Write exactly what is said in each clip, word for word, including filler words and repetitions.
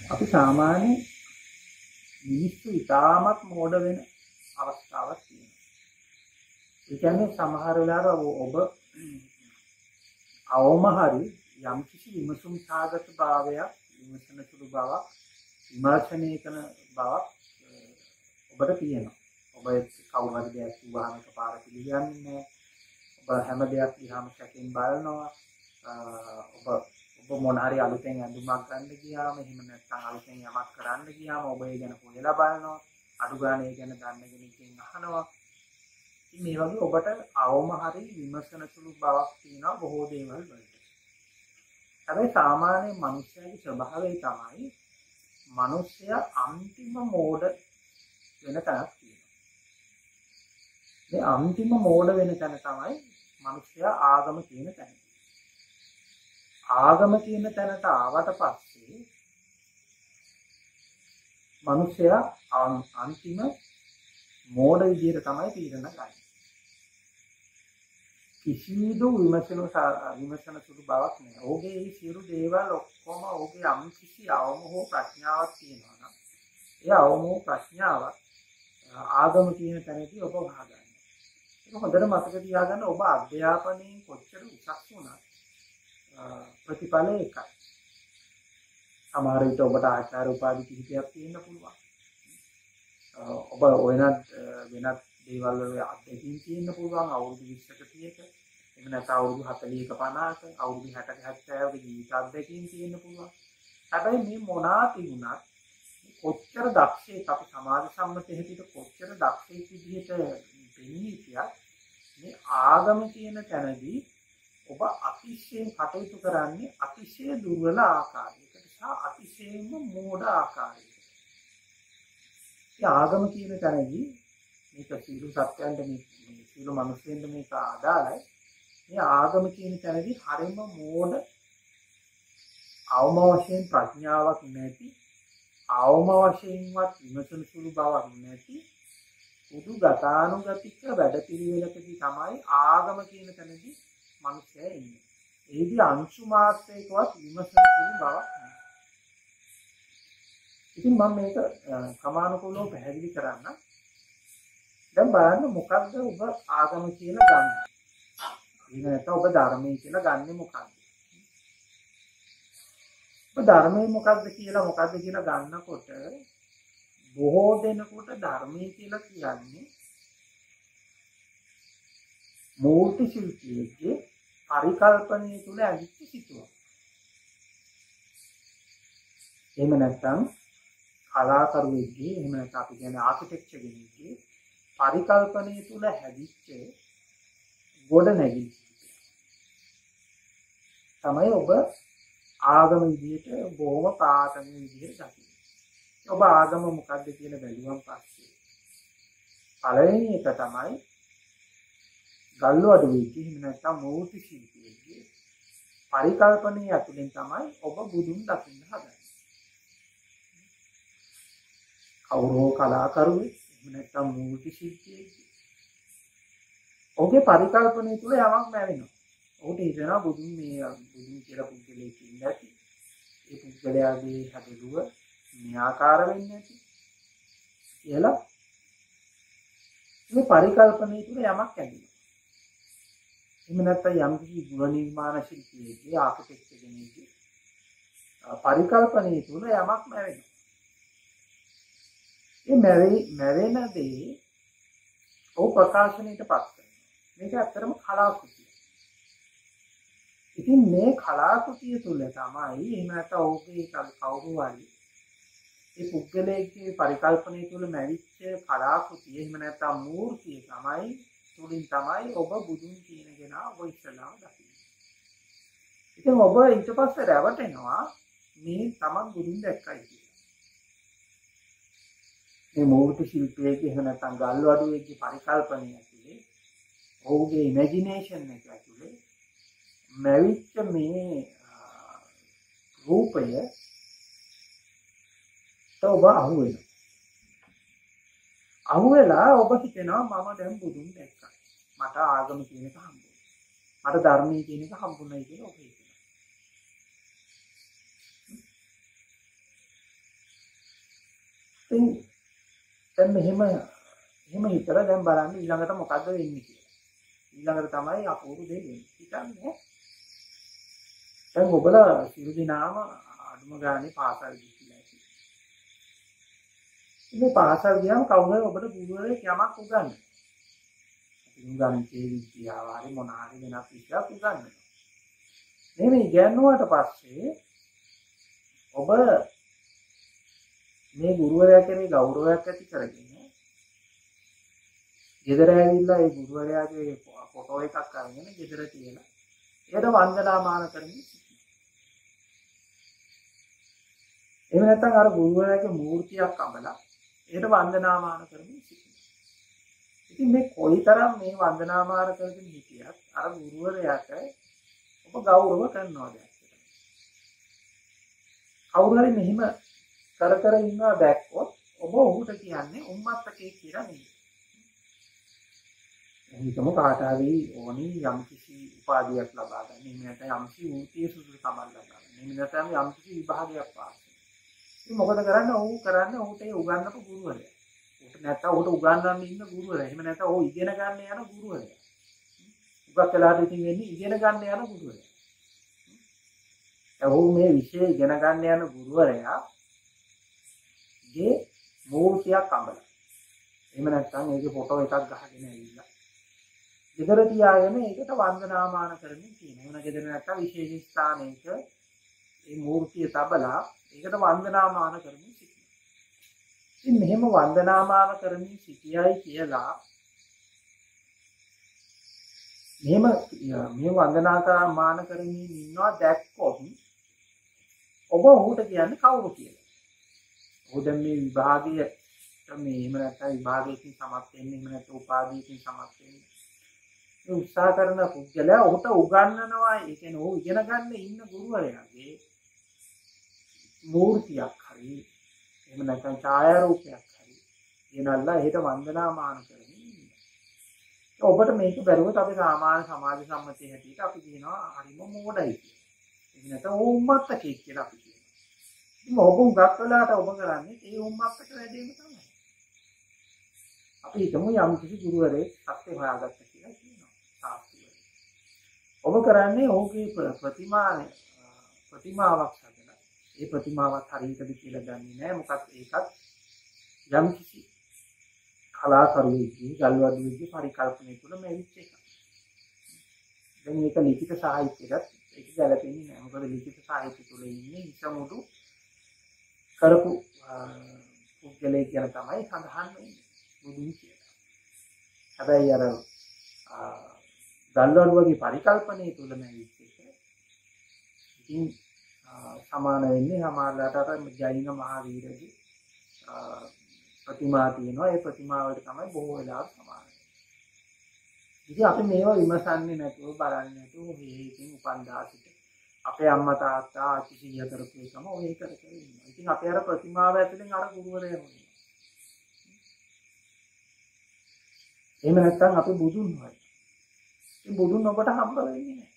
අපි සාමාන්‍ය මිනිස්සු ඉතාමත් මෝඩ වෙන අවස්ථාවක් තියෙනවා. ඒ කියන්නේ සමහර වෙලාවට ඔබ අවම හරි යම් කිසි විමසුම් සාගත භාවයක්, විමසන සුළු බවක්, විමර්ශනය කරන බවක් ඔබට තියෙනවා. ඔබ කවුරු හරි දෙයක් කිව්වහම එකපාර පිළිගන්නේ නැහැ. ඔබ හැම දෙයක් දිහාම සැකෙන් බලනවා. ඔබ ඔබ මොන හරි අලුතෙන් ඇඳුමක් ගන්න ගියාම, එහෙම නැත්නම් අලුතෙන් යමක් කරන්න ගියාම ඔබ ඒ ගැන හොයලා බලනවා. අඩු ගන්න ඒ ගැන දන්න කෙනෙක්ගෙන් අහනවා. ඉතින් මේ වගේ ඔබට අවම හරි විමර්ශන සුළු බවක් තියෙනවා බොහෝ දේවල් වලට. හැබැයි සාමාන්‍ය මිනිස්යාගේ ස්වභාවය තමයි මිනිස්සයා අන්තිම මෝඩ වෙන තැනක් තියෙනවා. මේ අන්තිම මෝඩ වෙන තැන තමයි මිනිස්සයා ආගම කියන තැන. ආගම කියන තැනට ආවට පස්සේ මිනිස්සයා අන්තිම මෝඩ විදියට තමයි තීරණ ගන්නේ. කිසිදු විමසන විමසන සුළු බවක් නෑ. ඔහුගේ මේ සියලු දේවල් ඔක්කොම ඔහුගේ යම් කිසි අවම හෝ ප්‍රඥාවක් තියෙනවා නම් ඒ අවම හෝ ප්‍රඥාවක් ආගම කියන තැනදී ඔබ වහගන්න. ඒක හොඳට මතක තියාගන්න. ඔබ අධ්‍යාපනයේ කොච්චර උසස් වුණත් ප්‍රතිඵලය එකයි. සමහර විට ඔබට ආචාර්ය උපාධි කිහිපයක් තියෙන්න පුළුවන්. ඔබ වෙනත් වෙනත් දේවල් වල අත්දැකීම් තියෙන්න පුළුවන්. අවුරුදු විස්සක තියක, එහෙම නැත්නම් අවුරුදු හතළිහක පනහක, අවුරුදු හැටක හැත්තෑවක ජීවිත අත්දැකීම් තියෙන්න පුළුවන්. හැබැයි මේ මොනවා තිබුණත් කොච්චර දක්ෂයෙක් අපි සමාජ සම්මත හැටියට කොච්චර දක්ෂයෙක් විදිහට පෙනී හිටියත් මේ ආගම කියන තැනදී ඔබ අතිශයින් කටයුතු කරන්නේ අතිශය දුර්වල ආකාරයකට සහ අතිශයින්ම මෝඩ ආකාරයකට. ඒ ආගම කියන තැනදී මේක සියලු සත්‍යයන්ට මේ සියලු මිනිස්සුන්ට මේක ආදාළයි. මේ ආගම කියන තැනදී හරිම මෝඩ, අවම වශයෙන් ප්‍රඥාවක් නැති, අවම වශයෙන්වත් විමසන සුළු බවක් නැති උදු ගතානුගතික වැඩපිළිවෙලකදී තමයි ආගම කියන තැනදී මිනිස්සයා ඉන්නේ. ඒදී අංශු මාත්‍රයකවත් විමසන සුළු බවක් නැහැ. ඉතින් මම මේක සමානුකූලව පැහැදිලි කරන්න. දැන් බලන්න මොකක්ද ඔබ ආගම කියලා ගන්න. ඊට නැත්නම් ඔබ ධර්මයේ කියලා ගන්නෙ මොකක්ද? ඔබ ධර්මයේ මොකක්ද කියලා මොකක්ද කියලා ගන්නකොට බොහෝ දෙනෙකුට ධර්මයේ කියලා කියන්නේ මූර්ති ශිල්පියෙක්ගේ පරිකල්පනය තුළ ඇවිත් සිටුවක්. එහෙම නැත්නම් කලාකරුවෙක්ගේ, එහෙම නැත්නම් අපි කියන්නේ ආකිටෙක්චර් කෙනෙක්ගේ පරිකල්පනය තුළ හැදිච්ච ගොඩ නැගිලි තමයි ඔබ ආගම විදියට බොහොම ප්‍රාථමික විදියට දකින්නේ. ඔබ ආගම මොකක්ද කියලා බැලුවම පස්සේ පළවෙනි එක තමයි ගල්ලු අඩුවෙක්ගේ, එහෙම නැත්නම් මූර්ති ශිල්පියෙක්ගේ පරිකල්පනයේ ඇතුලෙන් තමයි ඔබ බුදුන් දකින්න හදන්නේ. කවුරෝ කලාකරුවෙක්, එහෙම නැත්නම් මූර්ති ශිල්පියෙක්ගේ ඔහුගේ පරිකල්පනය තුළ යමක් නැවෙනවා. ඔහුට හිතෙනවා බුදුන් මේ බුදුන් කියලා පුද්ගලයෙක් ඉන්නේ නැති. ඒ පුද්ගලයාගේ හැදෙලුව මේ ආකාර වෙන්නේ නැති කියලා මේ පරිකල්පනය තුළ යමක් ඇතිවෙනවා. එහෙම නැත්නම් යම් කිසි ගෘහ නිර්මාණ ශිල්පියෙක්ගේ, ආකිටෙක්චර් කෙනෙක්ගේ පරිකල්පනය තුළ යමක් නැවෙනවා. මේ මැරෙයි මැරෙන දේ ඔහු ප්‍රකාශනයට පත් කරනවා. මේක ඇත්තටම කලාකෘතිය. ඉතින් මේ කලාකෘතිය තුළ තමයි, එහෙම නැත්නම් ඔහුගේ කවුරු හරි ඒ පුද්ගලයේ පරිකල්පනය තුළ මැවිච්ච කලාකෘතිය, එහෙම නැත්නම් මූර්තිය තමයි තුලින් තමයි ඔබ බුදුන් කියන කෙනා ඔබ ඉස්සලාම දකින්නේ. ඉතින් ඔබ ඊට පස්සේ රැවටෙනවා මේ තමන් බුදුන් දැක්කයි කියලා. මේ මූර්ති ශිල්පයේ එහෙම නැත්නම් ගල්ලු අඩුවේගේ පරිකල්පනය ඇතුලේ, ඔහුගේ ඉමේජිනේෂන් එක ඇතුලේ මැවිච්ච මේ රූපය ඔබ අහුවෙනවා. අහුවෙලා ඔබ හිතනවා මම දැන් බුදුන් දැක්කා. මට ආගම කියන එක හම්බුනේ. මට ධර්මයේ කියන එක හම්බුනේ කියලා ඔබ හිතනවා. ඉතින් දැන් මෙහෙම එහෙම හිතලා දැන් බලන්න ඊළඟට මොකද්ද වෙන්නේ කියලා. ඊළඟට තමයි අපූර්ව දෙය වෙන්නේ. හිතන්නේ දැන් ඔබලා සියලු දෙනාම අඩුම ගානේ පාසල් ගිහිල්ලා ඉතින්. ඉතින් පාසල් ගියාම කවුරුහරි ඔබට ගුරුවරයෙක් යමක් උගන්වනවා. ගණිතයේ විද්‍යාව හරි මොන හරි වෙනස් විෂයක් උගන්වනවා. මේ ඉගෙනුවාට පස්සේ ඔබ මේ ගුරුවරයා කෙරේ ගෞරවයක් ඇති කරගෙන ගෙදර ඇවිල්ලා ඒ ගුරුවරයාගේ ෆොටෝ එකක් අරගෙන ගෙදර තියලා ඒකට වන්දනාමාන කරමින් සිටිනවා. එහෙම නැත්නම් අර ගුරුවරයාගේ මූර්තියක් අඹලා ඒකට වන්දනාමාන කරමින් සිටිනවා. ඉතින් මේ කොයිතරම් මේ වන්දනාමාන කරගෙන හිටියත් අර ගුරුවරයාට ඔබ ගෞරව කරනවාද ඇත්තටම? කවුරු හරි මෙහිම කර කර ඉන්නවා දැක්කොත් ඔබ ඔහුට කියන්නේ උම්මත්තකේ කියලා නෙවෙයි. එනිකම කාට හරි ඕනි යම් කිසි උපාධියක් ලබා ගන්න. එහෙම නැත්නම් යම් කිසි වෘත්තීය සුදුසුකමක් ලබා ගන්න. එහෙම නැත්නම් යම් කිසි විභාගයක් පාස් වෙන්න. ඉතින් මොකද කරන්නේ? ඔහු කරන්නේ ඔහුට ඒ උගන්වපු ගුරුවරයා. ඔහුට නැත්නම් ඔහුට උගන්වන්න ඉන්න ගුරුවරයා. එහෙම නැත්නම් ඔහු ඉගෙන ගන්න යන ගුරුවරයා. උගත් වෙලාට ඉතින් වෙන්නේ ඉගෙන ගන්න යන ගුරුවරයා. ඔහු මේ විෂය ඉගෙන ගන්න යන ගුරුවරයා ගේ මූර්තියක් අඹලා. එහෙම නැත්නම් ඒකේ ෆොටෝ එකක් ගහගෙන ඇවිල්ලා ගෙදර තියාගෙන ඒකට වන්දනාමාන කරමින් තියෙනවා. එවන ගෙදර නැත්නම් විශේෂ ස්ථානයක මේ මූර්තිය තබලා ඒකට වන්දනාමාන කරමින් සිටිනවා. ඉතින් මෙහෙම වන්දනාමාන කරමින් සිටියයි කියලා මෙහෙම මේ වන්දනාමාන කරමින් ඉන්නවා දැක්කොත් ඔබ ඔහුට කියන්නේ කවුරු කියලා. ඔහු දැන් මේ විභාගයේ මේ එහෙම නැත්නම් විභාගයකින් සමත් වෙන්නේ එහෙම නැත්නම් උපාධියකින් සමත් වෙන්නේ ඒ උත්සාහ කරන පුද්ගලයා ඔහුට උගන්වනවා. ඒ කියන්නේ ඔහු ඉගෙන ගන්න ඉන්න ගුරුවරයාගේ මූර්තියක් හරි එහෙම නැත්නම් ඡායාරූපයක් හරි ගෙනල්ලා එහෙට වන්දනාමාන කරමින් ඉන්නවා. ඔබට මේක බැලුවොත් අපි සාමාන්‍ය සමාජ සම්මතයේ හැටියට අපි කියනවා හරිම මෝඩයි කියලා. එහෙම නැත්නම් ඕ උම්මත්තකෙක් කියලා අපි කියනවා. ඉතින් ඔබ උගත් වෙලාට ඔබ කරන්නේ ඒ උම්මත්තක වැඩේම තමයි. අපි හිතමු යම් කිසි ගුරුවරයෙක් සත්‍ය හොයාගත්ත කියලා කියනවා. සාස්ත්‍රය. ඔබ කරන්නේ ඔහුගේ ප්‍රතිමානේ ප්‍රතිමාවක් හදලා ඒ ප්‍රතිමාවත් හරියටද කියලා දන්නේ නැහැ. මොකද ඒකත් යම් කිසි කලාකරුවෙක්ගේ ගල්වඩුවෙක්ගේ පරිකල්පනය තුළ මෙවිච්ච එකක්. දැන් මේක ලිඛිත සාහිත්‍යයකට ඒක ගැලපෙන්නේ නැහැ. මොකද ලිඛිත සාහිත්‍ය තුළ ඉන්නේ ඉසමුඩු කරපු පුද්ගලයෙක් ගැන තමයි සඳහන් වෙන්නේ. බුදුන් කියලා. හැබැයි අර ගල්වඩුවගේ පරිකල්පනය තුළ මෙවිච්ච එක ඉතින් සමාන වෙන්නේ සමානලට අර ජෛන මහාවීරගේ ප්‍රතිමා තියෙනවා. ඒ ප්‍රතිමා වලට තමයි බොහෝ වෙලාවට සමාන වෙන්නේ. ඉතින් අපි මේවා විමසන්නේ නැතුව බලන්නේ නැතුව හේකින් උපන්දා සිට අපේ අම්මා තාත්තා ආච්චි කරපු එකම ඔය කර කර ඉන්නවා. ඉතින් අපේ අර ප්‍රතිමාව ඇතුලෙන් අර ගුරුවරයා මොනවා. එහෙම නැත්නම් අපි බුදුන් හොයනවා. ඉතින් බුදුන් ඔබට හම්බ වෙන්නේ නැහැ.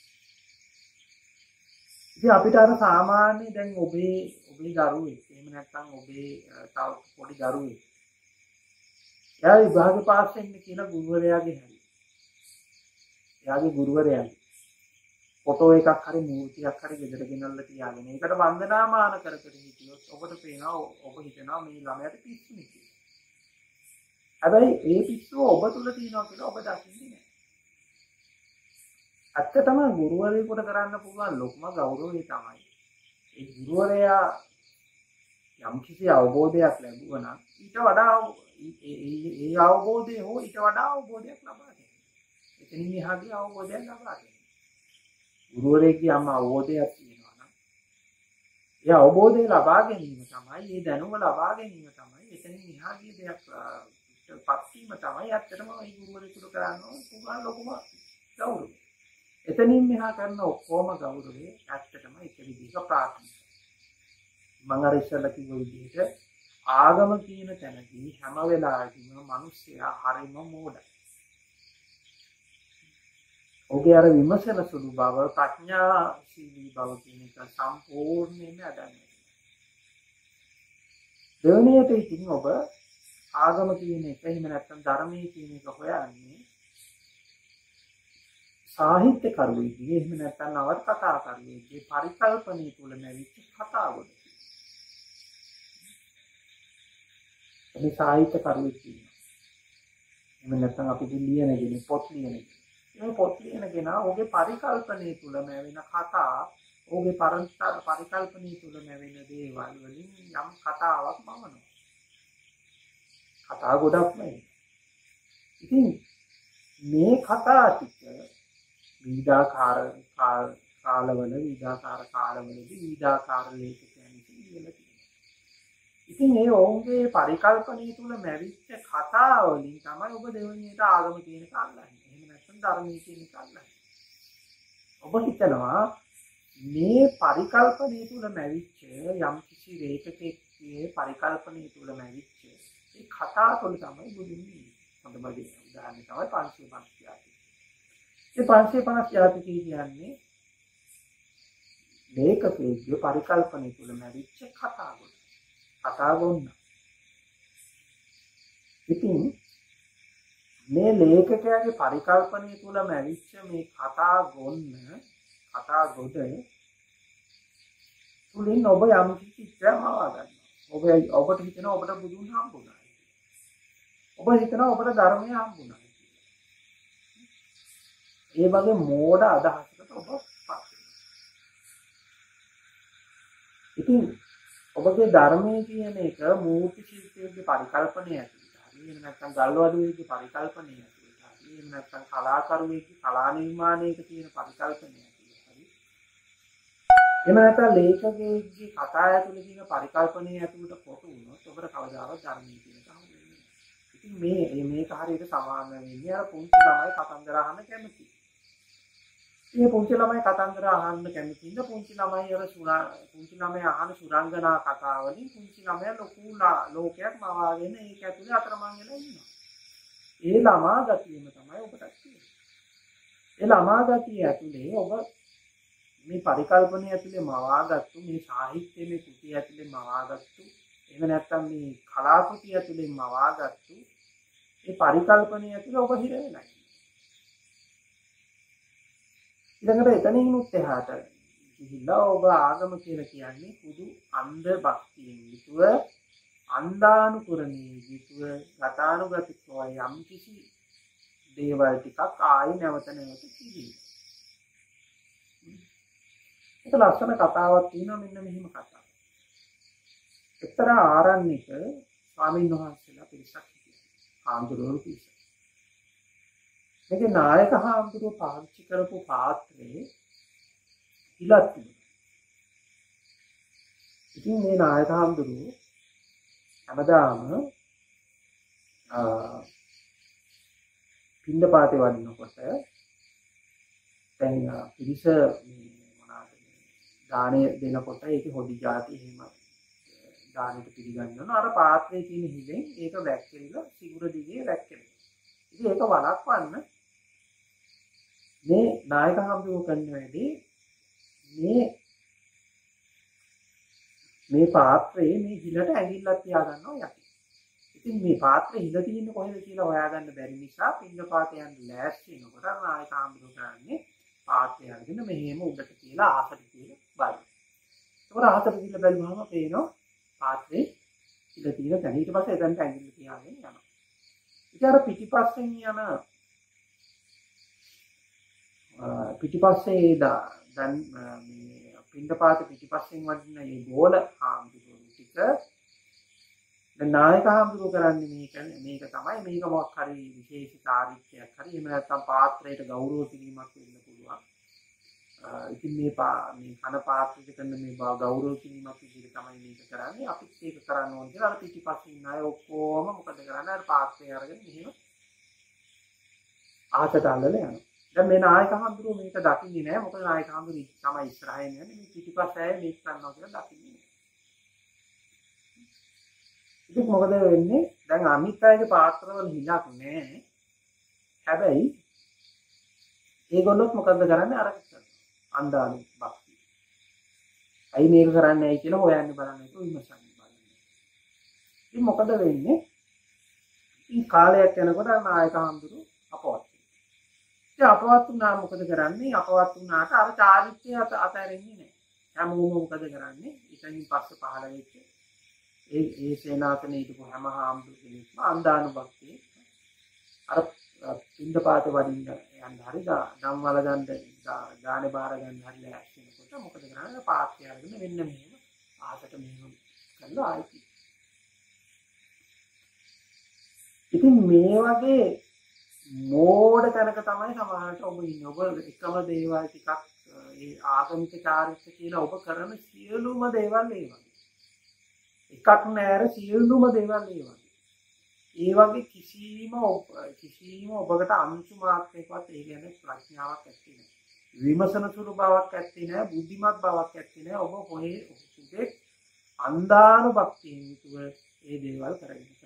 ඉතින් අපිට අර සාමාන්‍ය දැන් ඔබේ ඔබේ දරුවෙක් එහෙම නැත්නම් ඔබේ තව පොඩි දරුවෙක් එයා විභාග පාස් වෙන්න කියලා ගුරුවරයාගේ හැරි. එයාගේ ගුරුවරයාගේ ෆොටෝ එකක් හරි මූර්තියක් හරි ගෙදර ගෙනල්ලා තියාගෙන ඒකට වන්දනාමාන කර කර හිටියොත් ඔබට පේනවා ඔබ හිතනවා මේ ළමයාට පිස්සුනේ කියලා. හැබැයි ඒ පිස්සුව ඔබ තුල තියෙනවා කියලා ඔබ දකින්නේ නැහැ. ඇත්තටම ගුරුවරයෙකුට කරන්න පුළුවන් ලොකුම ගෞරවය තමයි ඒ ගුරුවරයා යම් කිසි අවබෝධයක් ලැබුවා නම් ඊට වඩා ඒ අවබෝධය හෝ ඊට වඩා අවබෝධයක් ලබා ගන්න. එතනින් එහාගේ අවබෝධයක් ලබා ගන්න. ගුරුවරයෙක්ගේ යම් අවබෝධයක් තියෙනවා නම් ඒ අවබෝධය ලබා ගැනීම තමයි ඒ දැනුම ලබා ගැනීම තමයි එතනින් එහාගේ දෙයක් පත් වීම තමයි ඇත්තටම ඒ ගුරුවරයෙකුට කරන්න පුළුවන් ලොකුම ගෞරවය. එතනින් මෙහා කරන ඔක්කොම ගෞරවය ඇත්තටම එක විදිහක ප්‍රාථමිකයි. මම අර ඉස්සෙල්ලා කිව්ව විදිහට ආගම කියන තැනදී හැම වෙලාවෙම මිනිස්සයා හරිම මෝඩයි. ඔහුගේ අර විමසන සුළු බව ප්‍රඥාශීලී බව කියන එක සම්පූර්ණයෙන්ම අඩන්නේ. දෙවෙනියට ඉතින් ඔබ ආගම කියන එක එහෙම නැත්නම් ධර්මයේ කියන එක හොයන්නේ සාහිත්‍ය කරුවෙක්ගේ එහෙම නැත්නම් නවකතා කරුවෙක්ගේ පරිකල්පනයේ තුල නැවිච්ච කතාවක. මේ සාහිත්‍ය කරුවෙක් කියනවා. එහෙම නැත්නම් අපි ලියන කෙනෙක් පොත් ලියන කෙනෙක්. මේ පොත් ලියන කෙනා ඔහුගේ පරිකල්පනයේ තුල නැවෙන කතා, ඔහුගේ පරිකල්පනයේ තුල නැවෙන දේවල් වලින් යම් කතාවක් මවනවා. කතා ගොඩක් නේ. ඉතින් මේ කතා ටික විවිධාකාර කාලවල විවිධාකාර කාලවලදී විවිධාකාර ලේඛකයන් කියලා තියෙනවා. ඉතින් මේ ඔවුන්ගේ පරිකල්පනයේ තුල මැවිච්ච කතා වලින් තමයි ඔබ දෙවෙනියට ආගම කියන එක අල්ලන්නේ. එහෙම නැත්නම් ධර්මයේ කියන එක අල්ලන්නේ. ඔබ හිතනවා මේ පරිකල්පනයේ තුල මැවිච්ච යම් කිසි ලේඛකයේ පරිකල්පනයේ තුල මැවිච්ච ඒ කතා තුළ තමයි බුදුන් ඉන්නේ. හොඳම උදාහරණය තමයි පන්සිය පනස් යාති. මේ පන්සිය පනස් යාති කියන්නේ ලේඛකයේ පරිකල්පනයේ තුල මැවිච්ච කතා ගොඩ. කතා ගොන්න. ඉතින් මේ ලේඛකයාගේ පරිකල්පනයේ තුල මැවිච්ච මේ කතා ගොන්න, කතා ගොඩ තුලින් ඔබ යම් කිසි චිත්‍රයක් මවා ගන්නවා. ඔබ ඔබට හිතෙනවා ඔබට බුදුන් හම්බුණා. ඔබ හිතනවා ඔබට ධර්මය හම්බුණා කියලා. ඒ වගේ මෝඩ අදහසකට ඔබ පත් වෙනවා. ඉතින් ඔබගේ ධර්මයේ කියන එක මූර්ති ශිල්පයේ පරිකල්පනය ඇතුළත. හරි නැත්නම් ගල්වඩුවේගේ පරිකල්පනය ඇතුළත. හරි නැත්නම් කලාකරුවෙක්ගේ කලා නිර්මාණයක තියෙන පරිකල්පනය ඇතුළත. හරි. එහෙම නැත්නම් ලේඛකයෙක්ගේ කතා ඇතුළේ තියෙන පරිකල්පනය ඇතුළත කොට වුණොත් ඔබට කවදාවත් ධර්මයේ කියන එක හම්බෙන්නේ නැහැ. ඉතින් මේ මේක හරියට සමාන වෙන්නේ අර පුංචි ළමයි කතන්දර අහන්න කැමති. මේ පුංචි ළමයි කතන්දර අහන්න කැමති ඉන්න පුංචි ළමයි අර සුරා පුංචි ළමයි අහන සුරංගනා කතාවලින් පුංචි ළමයා ලොකු ලෝකයක් මවාගෙන ඒක ඇතුලේ අතරමං වෙලා ඉන්නවා. ඒ ළමා ගතියම තමයි ඔබට තියෙන්නේ. ඒ ළමා ගතිය ඇතුලේ ඔබ මේ පරිකල්පනය ඇතුලේ මවාගත්තු මේ සාහිත්‍යයේ කෘති ඇතුලේ මවාගත්තු එහෙම නැත්නම් මේ කලාකෘති ඇතුලේ මවාගත්තු ඒ පරිකල්පනය ඇතුලේ ඔබ හිර වෙලා ඊළඟට එතනින් උත්සාහට ගිහිල්ලා ඔබ ආගම කියලා කියන්නේ පුදු අන්ධ භක්තියෙන් යුතුව අන්දානුකරණයේ යුතුව ගතානුගතිකව යම් කිසි දේවල් ටිකක් ආයි නැවත නැවත කිවි. ඒක ලස්සන කතාවක් තියෙනවා මෙන්න මෙහිම කතාවක්. එක්තරා ආරණ්‍යක ස්වාමීන් වහන්සේලා පිරිසක් හිටියා. ආන්දරවල පිරිසක්. මේකේ නායක හාමුදුරුවෝ පාවිච්චි කරපු පාත්‍රේ ඉලක් තිබුණා. ඉතින් මේ නායක හාමුදුරුවෝ හැමදාම පින්ඩපාතේ වඩිනකොට දැන් පිරිස මොනවාද දාණය දෙනකොට ඒක හොදි જાති එහෙම දානෙට පිළිගන්නවා. අර පාත්‍රයේ තියෙන හිලෙන් ඒක වැක්කිරිලා සිගුර දිගේ වැක්කිරෙනවා. ඉතින් ඒක වළක්වන්න මේ නායක හාමුදුරුවෝ කරන වැඩේ මේ මේ පාත්‍රයේ මේ හිලට ඇඟිල්ලක් තියාගන්නවා යටි. ඉතින් මේ පාත්‍රයේ හිල තියෙන්නේ කොහෙද කියලා හොයාගන්න බැරි නිසා පින්ඩපාත යන ලෑස්ති වෙනකොට නායක හාමුදුරුවෝ කරන්නේ පාත්‍රය අරගෙන මෙහෙම උඩට තියලා ආසට තියලා බලනවා. ඒකෝර ආසට තියලා බැලුවම පේනවා පාත්‍රයේ හිල තියෙන තැන. ඊට පස්සේ එතනට ඇඟිල්ල තියාගෙන යනවා. ඉතින් අර පිටිපස්සෙන් යන පිටිපස්සේ දැන් මේ පින්ඩපාත පිටිපස්සෙන් වදින මේ ගෝල හාමුදුරුවෝ ටික දැන් නායක හාමුදුරුවෝ කරන්නේ මේක මේක තමයි මේක මොකක් හරි විශේෂ චාරිත්‍රයක් හරි එහෙම නැත්නම් පාත්‍රයට ගෞරව කිරීමක් වෙන්න පුළුවන්. ඉතින් මේ මේ කන පාත්‍රයට කරන මේ ගෞරව කිරීමක් විදිහට තමයි මේක කරන්නේ. අපිත් ඒක කරන්න ඕනේ කියලා අර පිටිපස්සේ ඉන්න අය ඔක්කොම මොකද කරන්නේ? අර පාත්‍රය අරගෙන මෙහෙම ආසට අල්ලලා යනවා. දැන් මේ නායක හාමුදුරුවෝ මේක දකින්නේ නැහැ. මොකද නායක හාමුදුරුවෝ තමයි ඉස්සරහින් යන්නේ. මේ පිටිපස්සේ අය මේක කරනවා කියලා දකින්නේ නැහැ. ඉතින් මොකද වෙන්නේ? දැන් අනිත් අයගේ පාත්‍රවල හිලක් නැහැ. හැබැයි ඒගොල්ලොත් මොකද කරන්නේ? අර අන්දානු භක්තිය. අයි මේක කරන්නේ ඇයි කියලා හොයන්න බලන්නේ ඒක විමසන්න බලන්නේ. ඉතින් මොකද වෙන්නේ? ඉතින් කාලයක් යනකොට නායක හඳුරු අපවත්. ඉතින් අපවත් වුණා මොකද කරන්නේ? අපවත් වුණාට අර චාරිත්‍රය අතහැරෙන්නේ නැහැ. හැමෝම මොකද කරන්නේ? ඉතින් පස්සේ පහළ වෙච්ච ඒ ඒ සේනාසනේ හිටපු හැම හාමුදුරු කෙනෙක්ම අන්දානුභක්තිය අර පින්දපාත වඩින්න යන්න හරි නම් වල ගන්න දානේ බාර ගන්න හරි ලෑස්තිනකොට මොකද කරන්නේ? පාත්‍ය අරගෙන මෙන්න මෙහෙම ආකට මෙහෙම කරලා ආයි. ඉතින් මේ වගේ මෝඩ තැනක තමයි සමහරවිට ඔබ ඉන්නේ. ඔබ එකම දේවල් ටිකක් ඒ ආගමික චාරිත්‍ර කියලා ඔබ කරන සියලුම දේවල් ඒ වගේ. එකක් නෑර සියලුම දේවල් ඒ වගේ. ඒ වගේ කිසිම කිසිම ඔබකට අංශු මාත්‍රයකවත් ඒ කියන්නේ ප්‍රඥාවක් ඇත්තේ නෑ. විමසන සුළු බවක් ඇත්තේ නෑ. බුද්ධිමත් බවක් ඇත්තේ නෑ. ඔබ හොයේ ඔබේ අන්දානුභක්තියෙන් යුතුව ඒ දේවල් කරගෙන